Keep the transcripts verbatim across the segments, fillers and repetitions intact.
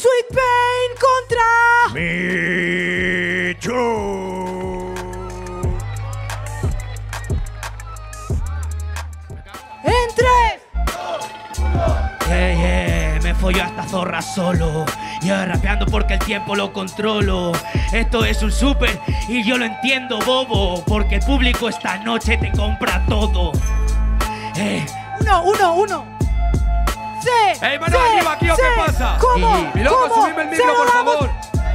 Sweet Pain contra... Michu. En tres. Yeah, yeah, me follo a esta zorra solo. Ya rapeando porque el tiempo lo controlo. Esto es un súper y yo lo entiendo, bobo, porque el público esta noche te compra todo. Eh. Uno, uno, uno. Sí. ¡Ey, mano arriba aquí o qué pasa! ¿Cómo? Mi loco, ¿Cómo? subidme el micro, por favor.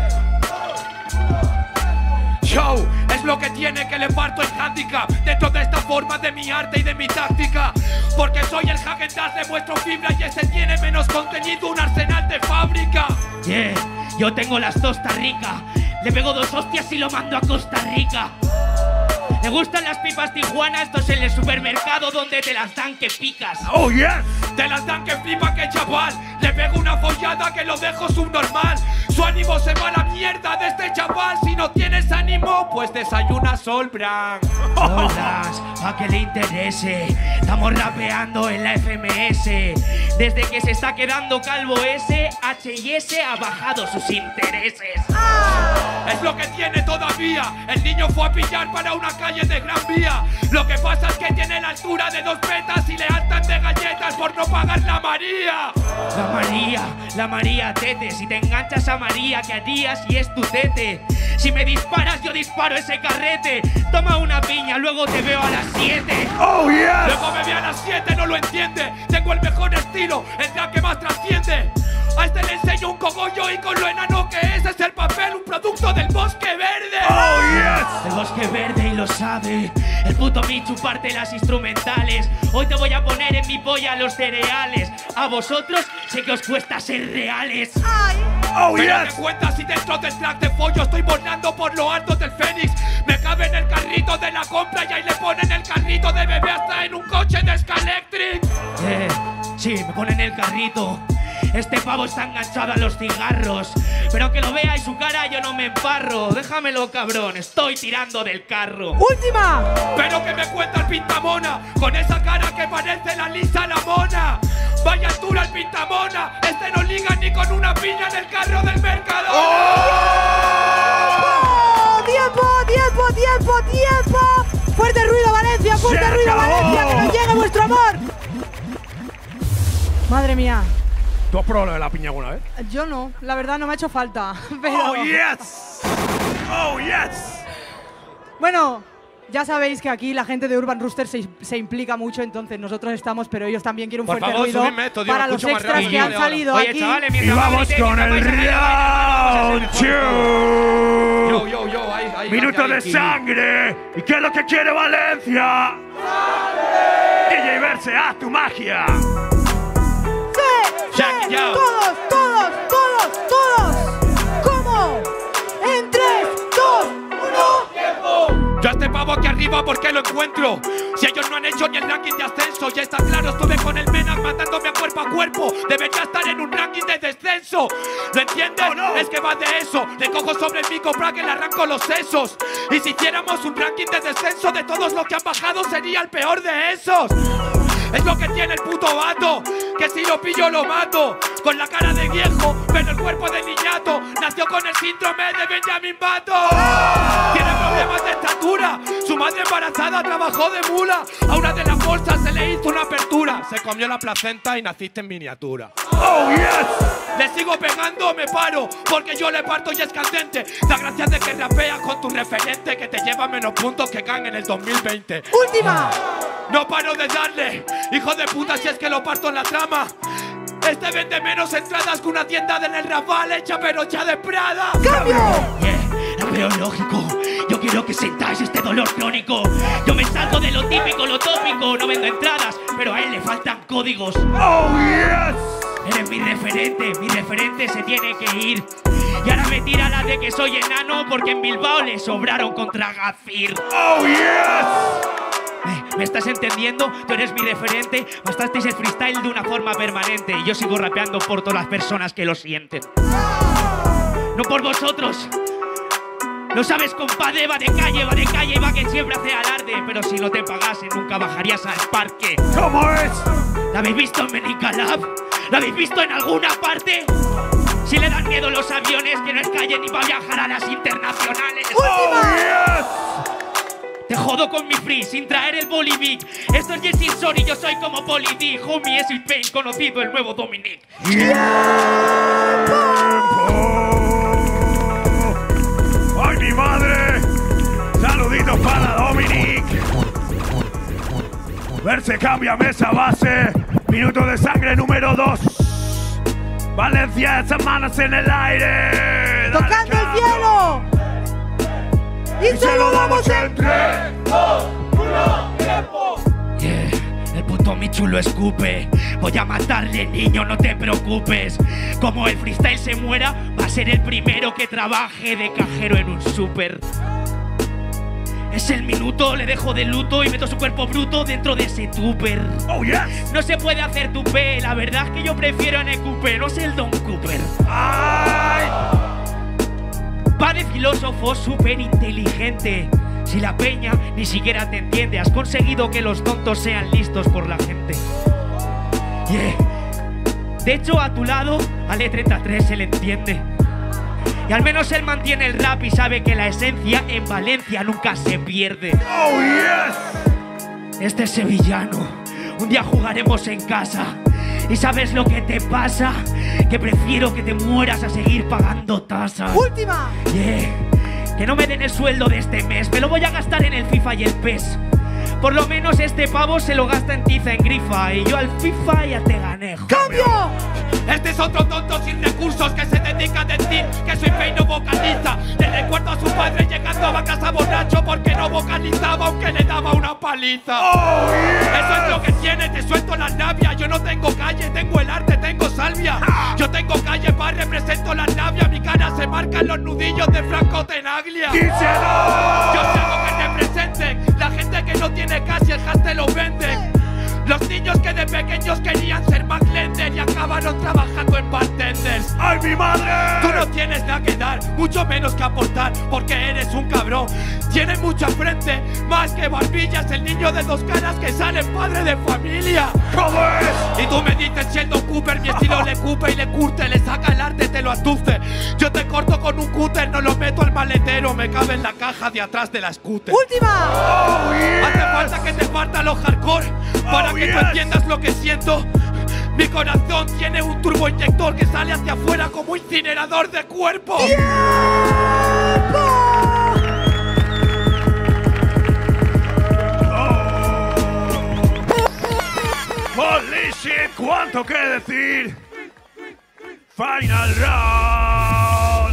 Show, es lo que tiene que le parto el handicap dentro de esta forma de mi arte y de mi táctica. Porque soy el Häagen-Dazs, le muestro fibra y ese tiene menos contenido, un arsenal de fábrica. Yeah, yo tengo las tostas ricas. Le pego dos hostias y lo mando a Costa Rica. ¿Te gustan las pipas Tijuana? Esto es en el supermercado donde te las dan que picas. ¡Oh, yes! Te las dan que flipa que chaval. Le pego una follada que lo dejo subnormal. Su ánimo se va a la mierda de este chaval. Si no tienes ánimo, pues desayuna Sol Brand. Holas, pa' que le interese. Estamos rapeando en la F M S. Desde que se está quedando calvo ese, H y S ha bajado sus intereses. ¡Ah! Es lo que tiene todavía. El niño fue a pillar para una calle de Gran Vía. Lo que pasa es que tiene la altura de dos petas y le altan de galletas por no pagar la María. La María, la María Tete. Si te enganchas a María, ¿qué harías si es tu tete? Si me disparas, yo disparo ese carrete. Toma una piña, luego te veo a las siete. ¡Oh, yes! Luego me ve a las siete, no lo entiende. Tengo el mejor estilo, el drag que más trasciende. A este le enseño un cogollo y con lo enano que es, es el papel, un producto del Bosque Verde. ¡Oh, yes! El Bosque Verde y lo sabe. El puto Michu parte las instrumentales. Hoy te voy a poner en mi polla los cereales. A vosotros sé que os cuesta ser reales. ¡Ay! ¡Oh, Pero yes! te cuentas si dentro del track de pollo estoy volando por lo alto del Fénix. Me cabe en el carrito de la compra y ahí le ponen el carrito de bebé hasta en un coche de Scalectric. Eh, sí, me ponen el carrito. Este pavo está enganchado a los cigarros. Pero aunque lo vea y su cara yo no me emparro. Déjamelo, cabrón, estoy tirando del carro. ¡Última! Pero que me cuenta el pintamona, con esa cara que parece la Lisa la mona. Vaya altura el pintamona, este no liga ni con una piña en el carro del Mercadona. ¡Oh! ¡Tiempo, tiempo, tiempo, tiempo! ¡Fuerte ruido, Valencia! ¡Fuerte ¡Se ruido, acabó! Valencia! ¡Que nos llegue vuestro amor! Madre mía. ¿Tú has probado lo de la piña alguna vez? Yo no, la verdad no me ha hecho falta. Pero... ¡Oh, yes! ¡Oh, yes! Bueno, ya sabéis que aquí la gente de Urban Rooster se, se implica mucho, entonces nosotros estamos, pero ellos también quieren un Por fuerte favor, ruido subidme esto, tío, para lo los escucho más extras rápido. que han Vale, ahora. salido Oye, aquí. chavales, Y mientras vamos gritéis, con mientras el vais a bailar, round vamos a hacer el fuego. two. Yo, yo, yo, ahí, ahí. Minuto ahí, de ahí. sangre. ¿Y qué es lo que quiere Valencia? ¡Sangre! D J Verse, haz tu magia. ¡Sí! Check ¡Sí! it out. ¡Todos, todos, todos, todos! ¿Cómo? En tres, dos, uno. Yo a este pavo aquí arriba, ¿por qué lo encuentro? Si ellos no han hecho ni el ranking de ascenso, ya está claro, estuve con el Menac matándome a cuerpo a cuerpo. Debería estar en un ranking de descenso. ¿Lo entiendes? Oh, no. Es que va de eso. Le cojo sobre el mico para que le arranco los sesos. Y si hiciéramos un ranking de descenso de todos los que han bajado, sería el peor de esos. Es lo que tiene el puto vato, que si lo pillo lo mato. Con la cara de viejo, pero el cuerpo de niñato. Nació con el síndrome de Benjamin Button. Tiene problemas de estatura. Su madre embarazada trabajó de mula. A una de las bolsas se le hizo una apertura. Se comió la placenta y naciste en miniatura. ¡Oh, yes! Le sigo pegando, me paro, porque yo le parto y es candente. Da gracias de que rapeas con tu referente, que te lleva menos puntos que Kang en el dos mil veinte. ¡Última! No paro de darle, hijo de puta, si es que lo parto en la trama. Este vende menos entradas que una tienda del Raval hecha perocha de Prada. ¡Cambio! Yeah, lo veo lógico. Yo quiero que sentáis este dolor crónico. Yo me salgo de lo típico, lo tópico. No vendo entradas, pero a él le faltan códigos. ¡Oh, yes! Eres mi referente, mi referente se tiene que ir. Y ahora me tira la de que soy enano porque en Bilbao le sobraron contra Gafir. ¡Oh, yes! ¿Me, ¿Me estás entendiendo? Tú eres mi referente. Bastasteis el freestyle de una forma permanente. Y yo sigo rapeando por todas las personas que lo sienten. No por vosotros. Lo sabes, compadre, va de calle, va de calle, va que siempre hace alarde. Pero si no te pagase, nunca bajarías al parque. ¿Cómo es? ¿La habéis visto en Menica Lab? ¿La habéis visto en alguna parte? Si le dan miedo los aviones, que no es calle ni para viajar a las internacionales. ¡Oh, yes! Te jodo con mi free, sin traer el bolivic. Esto es Jesse Sorry, yo soy como Poli D. Homie, es el Pain, conocido el nuevo Dominic. ¡Ay, mi madre! Saluditos para Dominic. Verse cambia mesa base. Minuto de sangre número dos. Valencia, esas manos en el aire. ¡Tocando el cielo! ¡Y se lo damos en tres, dos, uno, tiempo! Yeah, el puto Michu lo escupe. Voy a matarle, niño, no te preocupes. Como el freestyle se muera, va a ser el primero que trabaje de cajero en un súper. Es el minuto, le dejo de luto y meto su cuerpo bruto dentro de ese tupper. Oh, yes. No se puede hacer tupé, la verdad es que yo prefiero a Necupe, no sé el Don Cooper. ¡Ay! Va de filósofo súper inteligente. Si la peña ni siquiera te entiende, has conseguido que los tontos sean listos por la gente. Yeah. De hecho, a tu lado, al E treinta y tres se le entiende. Y al menos él mantiene el rap y sabe que la esencia en Valencia nunca se pierde. ¡Oh, yes! Este es sevillano. Un día jugaremos en casa. ¿Y sabes lo que te pasa? Que prefiero que te mueras a seguir pagando tasas. ¡Última! Yeah. Que no me den el sueldo de este mes. Me lo voy a gastar en el FIFA y el P E S. Por lo menos este pavo se lo gasta en tiza, en grifa. Y yo al FIFA ya te gané. ¡Cambio! Este es otro tonto sin recursos que se dedica a decir que soy fey no vocaliza. Le recuerdo a su padre llegando a casa borracho porque no vocalizaba aunque le daba una paliza. Oh, yes. Eso es lo que tiene, te suelto las navias. Yo no tengo calle, tengo el arte, tengo salvia. Yo tengo calle para represento las navias. Mi cara se marca en los nudillos de Franco Tenaglia. ¡Díselo! Yo sé algo que representen. La gente que no tiene casi el hashtag lo venden. Los niños que de pequeños querían ser más lender y acabaron trabajando en bartenders. ¡Ay, mi madre! Tú no tienes nada que dar, mucho menos que aportar, porque eres un cabrón. Tienes mucha frente, más que barbillas. El niño de dos caras que sale padre de familia. ¿Cómo es? Y tú me dices Sheldon Cooper, mi estilo le cupe y le curte. Le saca el arte, te lo aduce. Yo te corto con un cúter, no lo meto al maletero. Me cabe en la caja de atrás de la scooter. ¡Última! Oh, yes. Hace falta que te parta los hardcore para Oh, que yes. tú entiendas lo que siento. Mi corazón tiene un turboinyector que sale hacia afuera como incinerador de cuerpo. Holy shit, ¿cuánto que decir? Final round.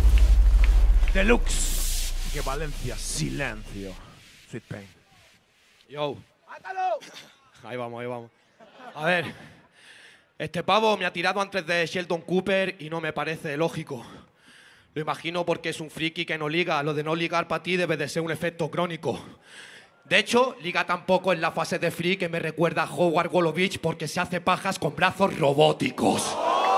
Deluxe. Que Valencia, silencio. Sweet Pain. Yo. Ahí vamos, ahí vamos. A ver. Este pavo me ha tirado antes de Sheldon Cooper y no me parece lógico. Lo imagino porque es un friki que no liga. Lo de no ligar para ti debe de ser un efecto crónico. De hecho, liga tampoco en la fase de free que me recuerda a Howard Wolowitz porque se hace pajas con brazos robóticos.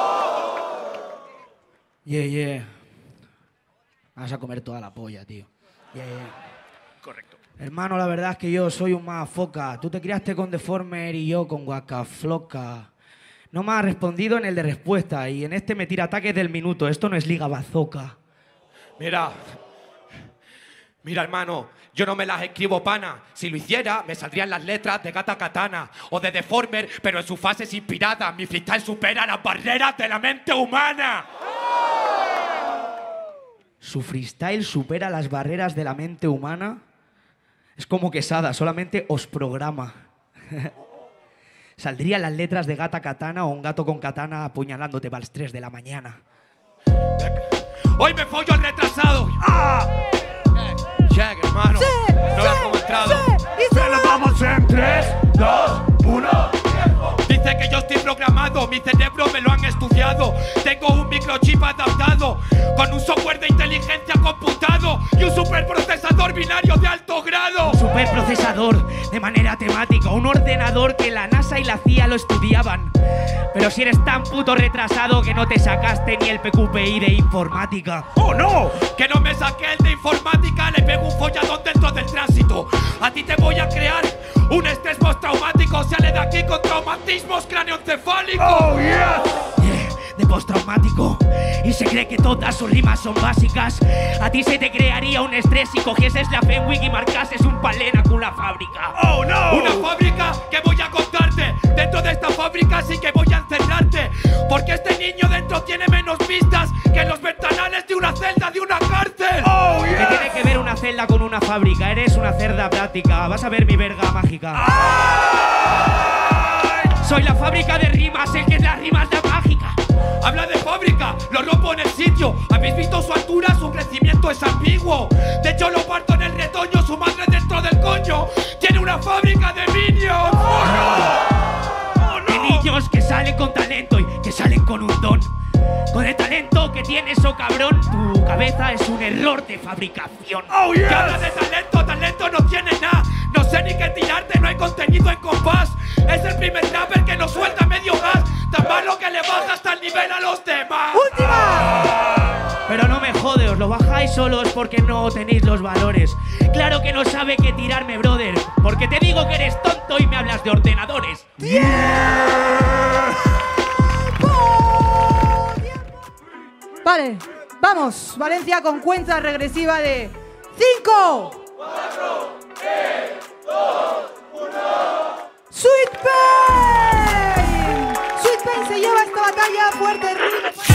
Yeah, yeah. Vas a comer toda la polla, tío. Yeah, yeah. Correcto. Hermano, la verdad es que yo soy un más foca. Tú te criaste con Deformer y yo con Guacafloca. No me ha respondido en el de respuesta y en este me tira ataques del minuto. Esto no es Liga Bazooka. Mira, mira hermano, yo no me las escribo pana. Si lo hiciera, me saldrían las letras de Gata Katana o de Deformer, pero en sus fases inspiradas. Mi freestyle supera las barreras de la mente humana. Su freestyle supera las barreras de la mente humana. Es como Quesada, solamente os programa. Saldrían las letras de Gata Katana o un gato con katana apuñalándote para las tres de la mañana. Hoy me follo al retrasado. ¡Ah! Check, hermano. Sí, no veas sí, cómo he entrado. sí, y Se se lo va. damos en tres, dos, uno. Dice que yo estoy programado, mi cerebro me lo han estudiado. Tengo un microchip adaptado con un software de inteligencia computado y un superprocesador binario de alto grado. Superprocesador de manera temática, un ordenador que la NASA y la C I A lo estudiaban. Pero si eres tan puto retrasado que no te sacaste ni el P Q P I de informática. ¡Oh, no! Que no me saqué el de informática, le pego un folladón dentro del tránsito. A ti te voy a crear un estrés postraumático. Sale de aquí con traumatismos craneoencefálicos. ¡Oh, yes! Yeah. de postraumático y se cree que todas sus rimas son básicas. A ti se te crearía un estrés si cogieses la Fenwick y marcases un palena con una fábrica. ¡Oh, no! Una fábrica que voy a contarte. Dentro de esta fábrica sí que voy a encerrarte, porque este niño dentro tiene menos vistas que los ventanales de una celda de una cárcel. ¡Oh, ¿Qué yeah! tiene que ver una celda con una fábrica? Eres una cerda práctica. Vas a ver mi verga mágica. ¡Ay! Soy la fábrica de rimas, el que es las rimas la mágica. Habla de fábrica, lo rompo en el sitio. ¿Habéis visto su altura? Su crecimiento es ambiguo. De hecho lo parto en el retoño. Su madre dentro del coño tiene una fábrica de minions. ¡Oh, no! ¡Oh, no! De niños que salen con talento y que salen con un don. Con el talento que tienes, oh cabrón, tu cabeza es un error de fabricación. ¡Oh, ¿Qué yes! habla de talento? Talento no tiene nada. No sé ni qué tirarte, no hay contenido en compás. Es el primer rapper que nos suelta medio gas. Tan malo que le baja hasta el nivel a los demás. Pero no me jode, os lo bajáis solos porque no tenéis los valores. Claro que no sabe qué tirarme, brother, porque te digo que eres tonto y me hablas de ordenadores. Vale, vamos, Valencia con cuenta regresiva de cinco, cuatro, tres, dos, uno. Sweet Pain. Sweet Pain se lleva esta batalla fuerte.